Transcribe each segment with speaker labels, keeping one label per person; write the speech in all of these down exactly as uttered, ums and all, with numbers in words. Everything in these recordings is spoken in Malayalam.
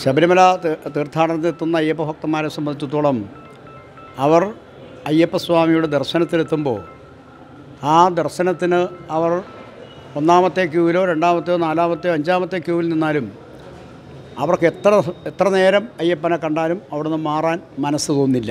Speaker 1: ശബരിമല തീർത്ഥാടനത്തിലെത്തുന്ന അയ്യപ്പ ഭക്തന്മാരെ സംബന്ധിച്ചിടത്തോളം അവർ അയ്യപ്പസ്വാമിയുടെ ദർശനത്തിലെത്തുമ്പോൾ ആ ദർശനത്തിന് അവർ ഒന്നാമത്തെ ക്യൂവിലോ രണ്ടാമത്തെയോ നാലാമത്തെയോ അഞ്ചാമത്തെ ക്യൂവിൽ നിന്നാലും അവർക്ക് എത്ര എത്ര നേരം അയ്യപ്പനെ കണ്ടാലും അവിടെ നിന്ന് മാറാൻ മനസ്സ് തോന്നില്ല.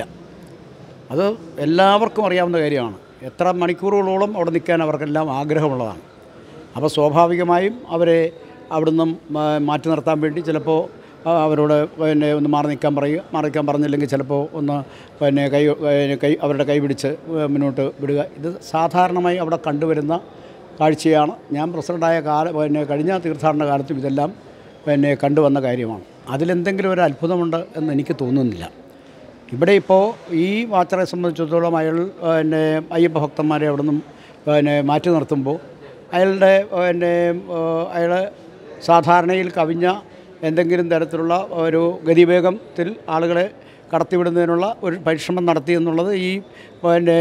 Speaker 1: അത് എല്ലാവർക്കും അറിയാവുന്ന കാര്യമാണ്. എത്ര മണിക്കൂറുകളോളം അവിടെ നിൽക്കാൻ അവർക്കെല്ലാം ആഗ്രഹമുള്ളതാണ്. അപ്പോൾ സ്വാഭാവികമായും അവരെ അവിടുന്ന് മാറ്റി നിർത്താൻ വേണ്ടി ചിലപ്പോൾ അവരോട് പിന്നെ ഒന്ന് മാറി നിൽക്കാൻ പറയുക. മാറി നിൽക്കാൻ പറഞ്ഞില്ലെങ്കിൽ ചിലപ്പോൾ ഒന്ന് പിന്നെ കൈ കൈ അവരുടെ കൈ പിടിച്ച് മുന്നോട്ട് വിടുക. ഇത് സാധാരണമായി അവിടെ കണ്ടുവരുന്ന കാഴ്ചയാണ്. ഞാൻ പ്രസിഡൻ്റായ കാല പിന്നെ കഴിഞ്ഞ തീർത്ഥാടന കാലത്തും ഇതെല്ലാം പിന്നെ കണ്ടുവന്ന കാര്യമാണ്. അതിലെന്തെങ്കിലും ഒരു അത്ഭുതമുണ്ട് എന്ന് എനിക്ക് തോന്നുന്നില്ല. ഇവിടെ ഇപ്പോൾ ഈ വാച്ചറെ സംബന്ധിച്ചിടത്തോളം അയാൾ പിന്നെ അയ്യപ്പ ഭക്തന്മാരെ അവിടെ നിന്നും പിന്നെ മാറ്റി നിർത്തുമ്പോൾ അയാളുടെ പിന്നെ അയാൾ സാധാരണയിൽ കവിഞ്ഞ എന്തെങ്കിലും തരത്തിലുള്ള ഒരു ഗതിവേഗത്തിൽ ആളുകളെ കടത്തിവിടുന്നതിനുള്ള ഒരു പരിശ്രമം നടത്തി എന്നുള്ളത് ഈ പിന്നെ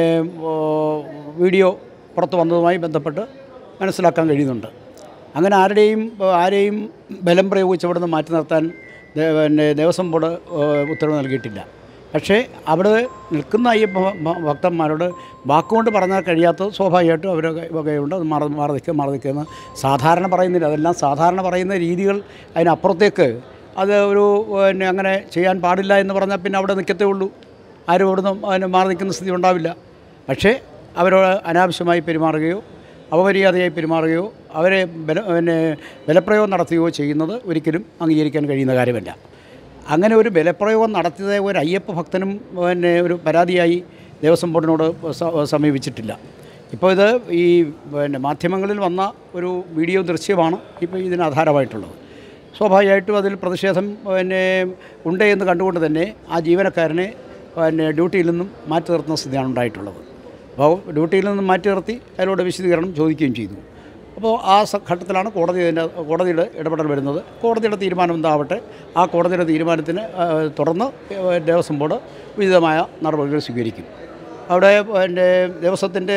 Speaker 1: വീഡിയോ പുറത്തു വന്നതുമായി ബന്ധപ്പെട്ട് മനസ്സിലാക്കാൻ കഴിയുന്നുണ്ട്. അങ്ങനെ ആരുടെയും ആരെയും ബലം പ്രയോഗിച്ച് അവിടെ നിന്ന് മാറ്റി നിർത്താൻ പിന്നെ ദേവസ്വം ബോർഡ് ഉത്തരവ് നൽകിയിട്ടില്ല. പക്ഷേ അവിടെ നിൽക്കുന്ന അയ്യപ്പ ഭക്തന്മാരോട് വാക്കുകൊണ്ട് പറഞ്ഞാൽ കഴിയാത്തത് സ്വാഭാവികമായിട്ടും അവരെ വകയുണ്ട്. അത് മാറി മാറി നിൽക്കുക മാറി നിൽക്കുകയെന്ന് സാധാരണ പറയുന്നില്ല. അതെല്ലാം സാധാരണ പറയുന്ന രീതികൾ അതിനപ്പുറത്തേക്ക് അത് ഒരു പിന്നെ അങ്ങനെ ചെയ്യാൻ പാടില്ല എന്ന് പറഞ്ഞാൽ പിന്നെ അവിടെ നിൽക്കത്തേ ഉള്ളൂ. ആരും അവിടുന്ന് അതിന് മാറി നിൽക്കുന്ന സ്ഥിതി ഉണ്ടാവില്ല. പക്ഷേ അവരോട് അനാവശ്യമായി പെരുമാറുകയോ അപമര്യാദയായി പെരുമാറുകയോ അവരെ ബല പിന്നെ ബലപ്രയോഗം നടത്തുകയോ ചെയ്യുന്നത് ഒരിക്കലും അംഗീകരിക്കാൻ കഴിയുന്ന കാര്യമല്ല. അങ്ങനെ ഒരു ബലപ്രയോഗം നടത്തിയത് ഒരു അയ്യപ്പ ഭക്തനും പിന്നെ ഒരു പരാതിയായി ദേവസ്വം ബോർഡിനോട് സമീപിച്ചിട്ടില്ല. ഇപ്പോൾ ഇത് ഈ പിന്നെ മാധ്യമങ്ങളിൽ വന്ന ഒരു വീഡിയോ ദൃശ്യമാണ് ഇപ്പോൾ ഇതിന് ആധാരമായിട്ടുള്ളത്. സ്വാഭാവികമായിട്ടും അതിൽ പ്രതിഷേധം പിന്നെ ഉണ്ട് എന്ന് കണ്ടുകൊണ്ട് തന്നെ ആ ജീവനക്കാരനെ പിന്നെ ഡ്യൂട്ടിയിൽ നിന്നും മാറ്റി നിർത്തുന്ന സ്ഥിതിയാണ് ഉണ്ടായിട്ടുള്ളത്. അപ്പോൾ ഡ്യൂട്ടിയിൽ നിന്നും മാറ്റി നിർത്തി അയാളോട് വിശദീകരണം ചോദിക്കുകയും ചെയ്തു. അപ്പോൾ ആ ഘട്ടത്തിലാണ് കോടതി അതിൻ്റെ കോടതിയുടെ ഇടപെടൽ വരുന്നത്. കോടതിയുടെ തീരുമാനം എന്താവട്ടെ, ആ കോടതിയുടെ തീരുമാനത്തിന് തുടർന്ന് ദേവസ്വം ബോർഡ് ഉചിതമായ നടപടികൾ സ്വീകരിക്കും. അവിടെ എൻ്റെ ദേവസ്വത്തിൻ്റെ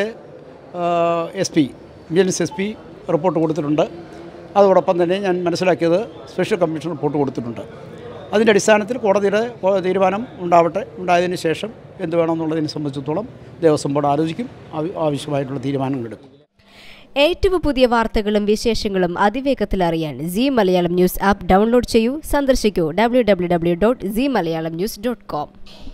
Speaker 1: S P vigilance S P report കൊടുത്തിട്ടുണ്ട്. അതോടൊപ്പം തന്നെ ഞാൻ മനസ്സിലാക്കിയത് സ്പെഷ്യൽ കമ്മീഷൻ റിപ്പോർട്ട് കൊടുത്തിട്ടുണ്ട്. അതിൻ്റെ അടിസ്ഥാനത്തിൽ കോടതിയുടെ തീരുമാനം ഉണ്ടാവട്ടെ. ഉണ്ടായതിന് ശേഷം എന്ത് വേണമെന്നുള്ളതിനെ സംബന്ധിച്ചിടത്തോളം ദേവസ്വം ബോർഡ് ആലോചിക്കും, ആവശ്യമായിട്ടുള്ള തീരുമാനങ്ങൾ എടുക്കും.
Speaker 2: ഏറ്റവും പുതിയ വാർത്തകളും വിശേഷങ്ങളും അതിവേഗത്തിൽ അറിയാൻ Zee Malayalam news app download ചെയ്യൂ. സന്ദർശിക്കൂ W W W dot Zee Malayalam news dot com.